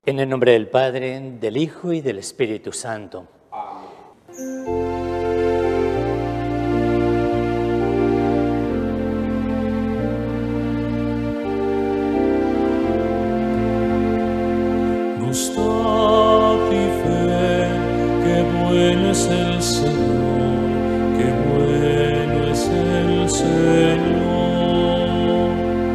En el nombre del Padre, del Hijo y del Espíritu Santo. Gustad y ved qué bueno es el Señor, qué bueno es el Señor.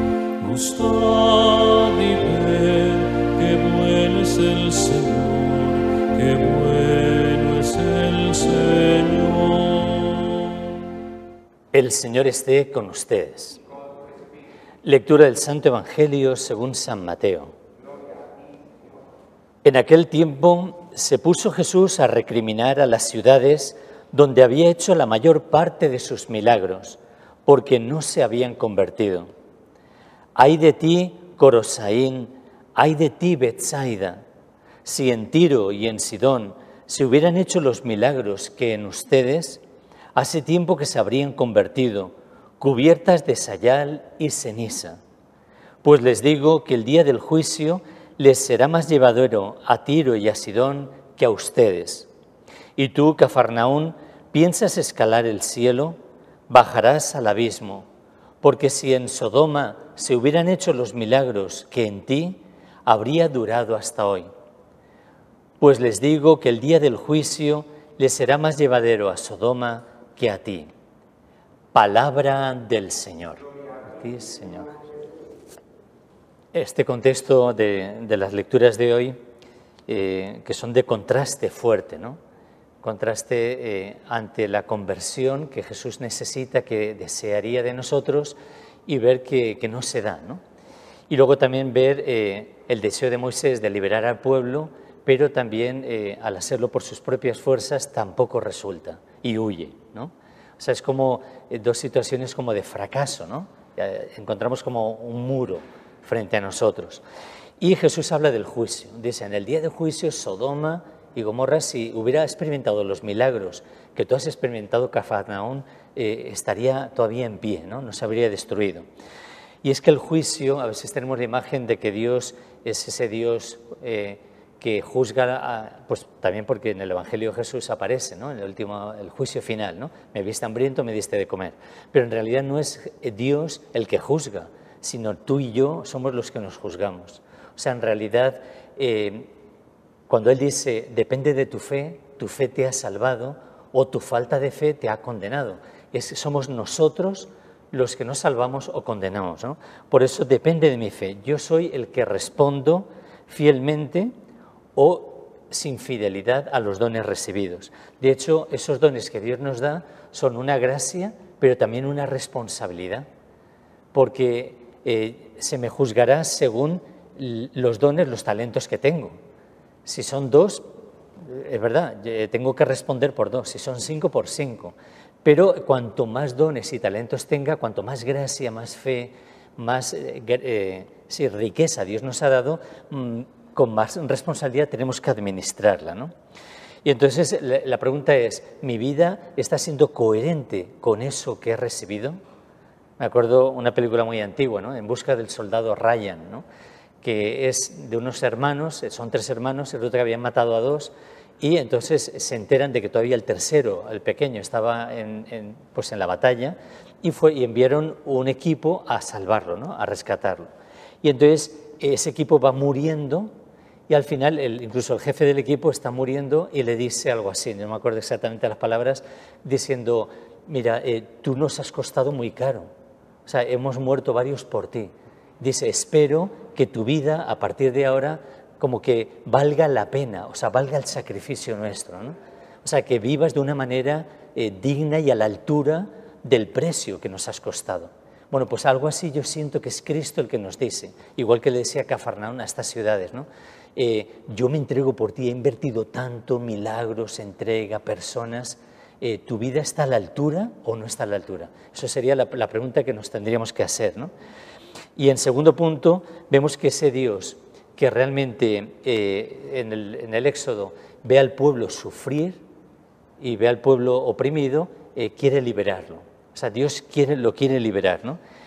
Gustad y ved qué bueno es el Señor, qué bueno es el Señor. El Señor esté con ustedes. Lectura del Santo Evangelio según San Mateo. En aquel tiempo se puso Jesús a recriminar a las ciudades donde había hecho la mayor parte de sus milagros, porque no se habían convertido. ¡Ay de ti, Corosaín! ¡Ay de ti, Betsaida! Si en Tiro y en Sidón se hubieran hecho los milagros que en ustedes, hace tiempo que se habrían convertido, cubiertas de sayal y ceniza. Pues les digo que el día del juicio les será más llevadero a Tiro y a Sidón que a ustedes. Y tú, Cafarnaún, ¿piensas escalar el cielo? Bajarás al abismo, porque si en Sodoma se hubieran hecho los milagros que en ti, habría durado hasta hoy. Pues les digo que el día del juicio les será más llevadero a Sodoma que a ti. Palabra del Señor. A ti, Señor. Este contexto de las lecturas de hoy, que son de contraste fuerte, ¿no? Contraste ante la conversión que Jesús necesita, que desearía de nosotros, y ver que no se da, ¿no? Y luego también ver el deseo de Moisés de liberar al pueblo, pero también al hacerlo por sus propias fuerzas tampoco resulta y huye, ¿no? O sea, es como dos situaciones como de fracaso, ¿no? Encontramos como un muro frente a nosotros. Y Jesús habla del juicio. Dice, en el día del juicio, Sodoma y Gomorra, si hubiera experimentado los milagros que tú has experimentado, Cafarnaún, estaría todavía en pie, ¿no? No se habría destruido. Y es que el juicio, a veces tenemos la imagen de que Dios es ese Dios que juzga, pues también porque en el Evangelio Jesús aparece, ¿no? En el juicio final, ¿no? Me viste hambriento, me diste de comer. Pero en realidad no es Dios el que juzga, sino tú y yo somos los que nos juzgamos. O sea, en realidad, cuando Él dice, depende de tu fe te ha salvado, o tu falta de fe te ha condenado. Somos nosotros los que nos salvamos o condenamos, ¿no? Por eso depende de mi fe. Yo soy el que respondo fielmente o sin fidelidad a los dones recibidos. De hecho, esos dones que Dios nos da son una gracia, pero también una responsabilidad, porque se me juzgará según los dones, los talentos que tengo. Si son 2, es verdad, tengo que responder por 2, si son 5, por 5. Pero cuanto más dones y talentos tenga, cuanto más gracia, más fe, más riqueza Dios nos ha dado, con más responsabilidad tenemos que administrarla, ¿no? Y entonces la pregunta es, ¿mi vida está siendo coherente con eso que he recibido? Me acuerdo una película muy antigua, ¿no? En busca del soldado Ryan, ¿no? Que es de unos hermanos, son 3 hermanos, resulta que habían matado a 2, y entonces se enteran de que todavía el tercero, el pequeño, estaba pues en la batalla, y enviaron un equipo a salvarlo, ¿no? A rescatarlo. Y entonces ese equipo va muriendo, y al final incluso el jefe del equipo está muriendo y le dice algo así, no me acuerdo exactamente las palabras, diciendo, mira, tú nos has costado muy caro, o sea, hemos muerto varios por ti. Dice, espero que tu vida a partir de ahora como que valga la pena, o sea, valga el sacrificio nuestro, ¿no? O sea, que vivas de una manera digna y a la altura del precio que nos has costado. Bueno, pues algo así yo siento que es Cristo el que nos dice, igual que le decía Cafarnaún a estas ciudades, ¿no? Yo me entrego por ti, he invertido tanto, milagros, entrega, personas. ¿Tu vida está a la altura o no está a la altura? Eso sería la pregunta que nos tendríamos que hacer, ¿no? Y en segundo punto, vemos que ese Dios que realmente en el Éxodo ve al pueblo sufrir y ve al pueblo oprimido, quiere liberarlo. O sea, Dios lo quiere liberar, ¿no?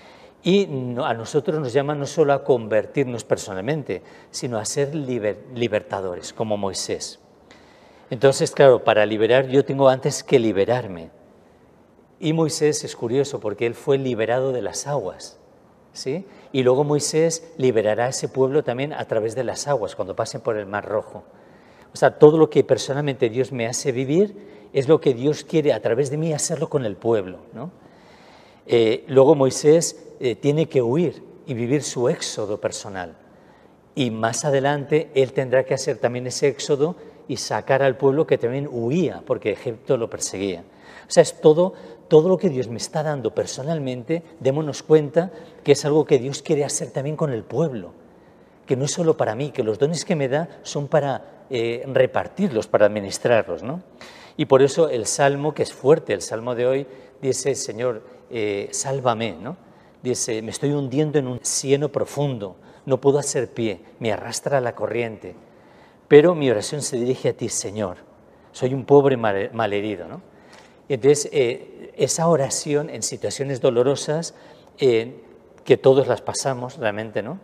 Y a nosotros nos llama no solo a convertirnos personalmente, sino a ser libertadores, como Moisés. Entonces, claro, para liberar yo tengo antes que liberarme. Y Moisés es curioso porque él fue liberado de las aguas, ¿sí? Y luego Moisés liberará a ese pueblo también a través de las aguas, cuando pasen por el Mar Rojo. O sea, todo lo que personalmente Dios me hace vivir es lo que Dios quiere a través de mí hacerlo con el pueblo, ¿no? Luego Moisés tiene que huir y vivir su éxodo personal. Y más adelante él tendrá que hacer también ese éxodo y sacar al pueblo que también huía porque Egipto lo perseguía. O sea, es todo lo que Dios me está dando personalmente, démonos cuenta que es algo que Dios quiere hacer también con el pueblo, que no es solo para mí, que los dones que me da son para repartirlos, para administrarlos, ¿no? Y por eso el Salmo, que es fuerte, el Salmo de hoy, dice, Señor, sálvame, ¿no? Dice, me estoy hundiendo en un cieno profundo, no puedo hacer pie, me arrastra la corriente, pero mi oración se dirige a ti, Señor, soy un pobre malherido, ¿no? Entonces, esa oración en situaciones dolorosas, que todos las pasamos realmente, ¿no?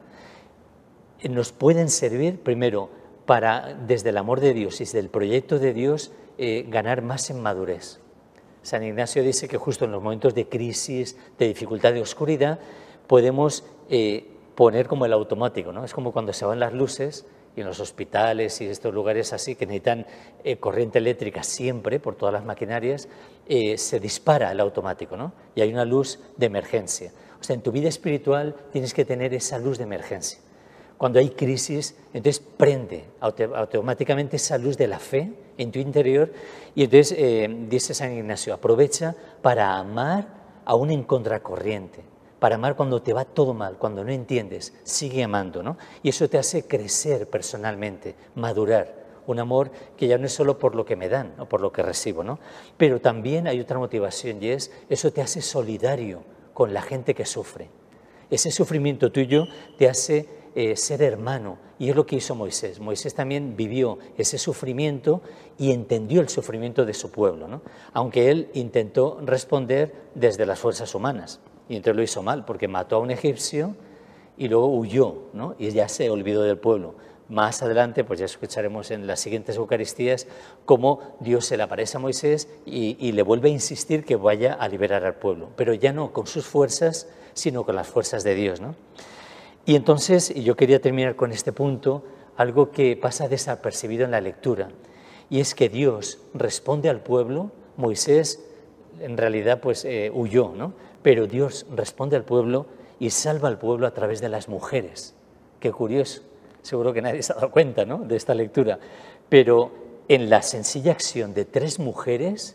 Nos pueden servir, primero, para, desde el amor de Dios y desde el proyecto de Dios, ganar más en madurez. San Ignacio dice que justo en los momentos de crisis, de dificultad, de oscuridad, podemos poner como el automático, ¿no? Es como cuando se van las luces y en los hospitales y estos lugares así que necesitan corriente eléctrica siempre por todas las maquinarias, se dispara el automático, ¿no? Y hay una luz de emergencia. O sea, en tu vida espiritual tienes que tener esa luz de emergencia. Cuando hay crisis, entonces prende automáticamente esa luz de la fe en tu interior y entonces, dice San Ignacio, aprovecha para amar aún en contracorriente, para amar cuando te va todo mal, cuando no entiendes, sigue amando, ¿no? Y eso te hace crecer personalmente, madurar, un amor que ya no es solo por lo que me dan o por lo que recibo, ¿no? Pero también hay otra motivación y es, eso te hace solidario con la gente que sufre. Ese sufrimiento tuyo te hace ser hermano, y es lo que hizo Moisés. Moisés también vivió ese sufrimiento y entendió el sufrimiento de su pueblo, ¿no? Aunque él intentó responder desde las fuerzas humanas, y entonces lo hizo mal, porque mató a un egipcio y luego huyó, ¿no? Y ya se olvidó del pueblo. Más adelante, pues ya escucharemos en las siguientes Eucaristías cómo Dios se le aparece a Moisés y le vuelve a insistir que vaya a liberar al pueblo, pero ya no con sus fuerzas, sino con las fuerzas de Dios, ¿no? Y entonces, y yo quería terminar con este punto, algo que pasa desapercibido en la lectura, y es que Dios responde al pueblo. Moisés en realidad pues huyó, ¿no? Pero Dios responde al pueblo y salva al pueblo a través de las mujeres. Qué curioso, seguro que nadie se ha dado cuenta, ¿no?, de esta lectura, pero en la sencilla acción de 3 mujeres,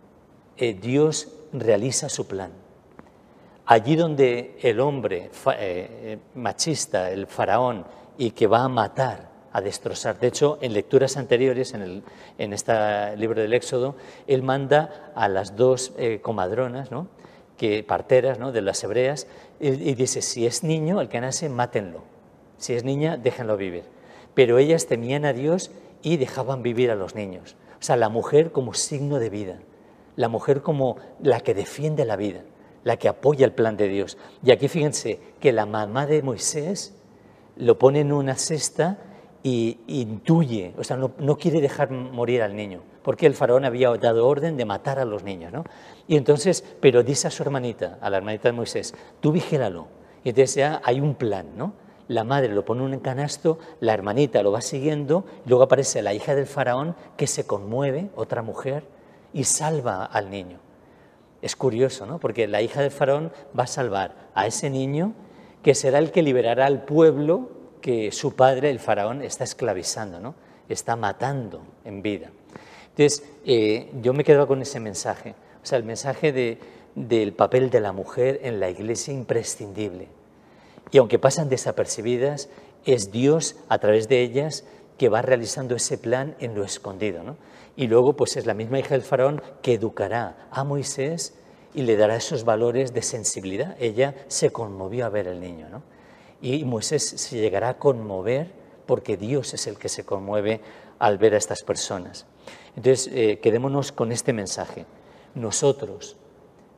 Dios realiza su plan. Allí donde el hombre machista, el faraón, y que va a matar, a destrozar. De hecho, en lecturas anteriores, en este libro del Éxodo, él manda a las 2 comadronas, ¿no?, parteras, ¿no?, de las hebreas, y dice, si es niño, el que nace, mátenlo. Si es niña, déjenlo vivir. Pero ellas temían a Dios y dejaban vivir a los niños. O sea, la mujer como signo de vida, la mujer como la que defiende la vida, la que apoya el plan de Dios. Y aquí fíjense que la mamá de Moisés lo pone en una cesta y intuye, o sea, no quiere dejar morir al niño, porque el faraón había dado orden de matar a los niños, ¿no? Y entonces, pero dice a su hermanita, a la hermanita de Moisés, tú vigílalo. Y entonces ya hay un plan, ¿no? La madre lo pone en un canasto, la hermanita lo va siguiendo, y luego aparece la hija del faraón que se conmueve, otra mujer, y salva al niño. Es curioso, ¿no?, porque la hija del faraón va a salvar a ese niño que será el que liberará al pueblo que su padre, el faraón, está esclavizando, ¿no?, está matando en vida. Entonces, yo me quedo con ese mensaje, o sea, el mensaje del papel de la mujer en la Iglesia imprescindible. Y aunque pasan desapercibidas, es Dios, a través de ellas, que va realizando ese plan en lo escondido, ¿no? Y luego pues es la misma hija del faraón que educará a Moisés y le dará esos valores de sensibilidad. Ella se conmovió a ver al niño, ¿no? Y Moisés se llegará a conmover porque Dios es el que se conmueve al ver a estas personas. Entonces, quedémonos con este mensaje. Nosotros,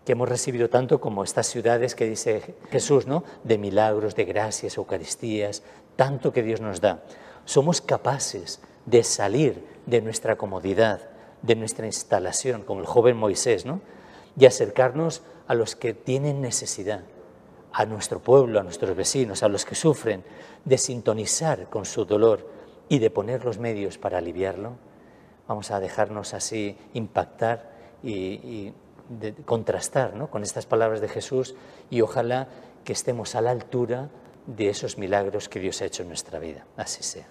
que hemos recibido tanto como estas ciudades que dice Jesús, ¿no? De milagros, de gracias, Eucaristías, tanto que Dios nos da. Somos capaces de salir de nuestra comodidad, de nuestra instalación, como el joven Moisés, ¿no? Y acercarnos a los que tienen necesidad, a nuestro pueblo, a nuestros vecinos, a los que sufren, de sintonizar con su dolor y de poner los medios para aliviarlo. Vamos a dejarnos así impactar y de contrastar, ¿no? Con estas palabras de Jesús, y ojalá que estemos a la altura de esos milagros que Dios ha hecho en nuestra vida. Así sea.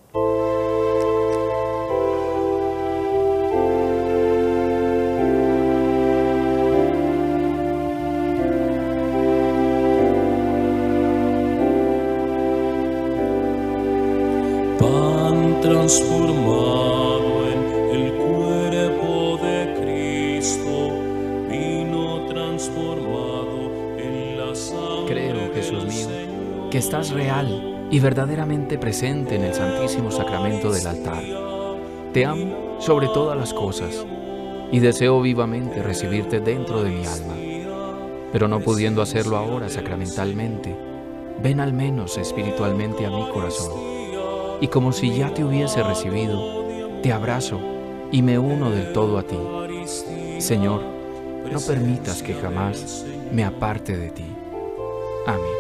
Pan transformado en el cuerpo de Cristo, vino transformado en la sangre. Creo, Jesús mío, que estás real y verdaderamente presente en el Santísimo Sacramento del altar. Te amo sobre todas las cosas y deseo vivamente recibirte dentro de mi alma. Pero no pudiendo hacerlo ahora sacramentalmente, ven al menos espiritualmente a mi corazón. Y como si ya te hubiese recibido, te abrazo y me uno del todo a ti. Señor, no permitas que jamás me aparte de ti. Amén.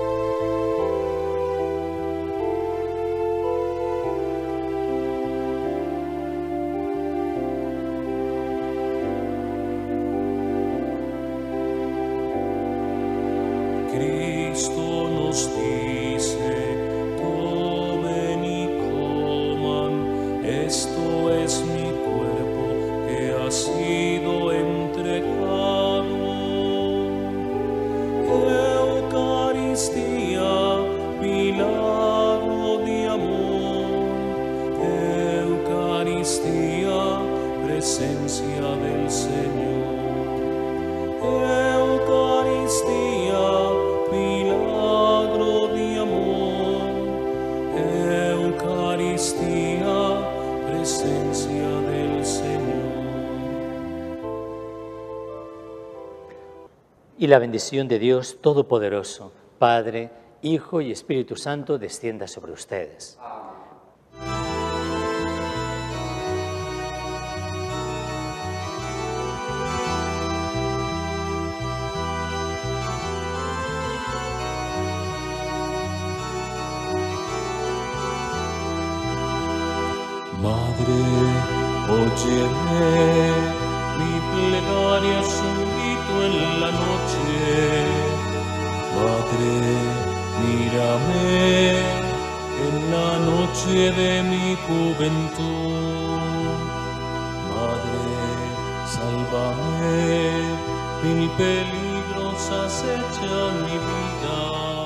Cristo nos dice: tomen y coman, esto es mi cuerpo que ha sido entregado. Eucaristía, milagro de amor. Eucaristía, presencia del Señor. Eucaristía, milagro de amor. Eucaristía, presencia del Señor. Y la bendición de Dios Todopoderoso, Padre, Hijo y Espíritu Santo, descienda sobre ustedes. Madre, óyeme, mi plegaria es un grito en la noche. Madre, mírame en la noche de mi juventud. Madre, sálvame, mil peligros acechan mi vida.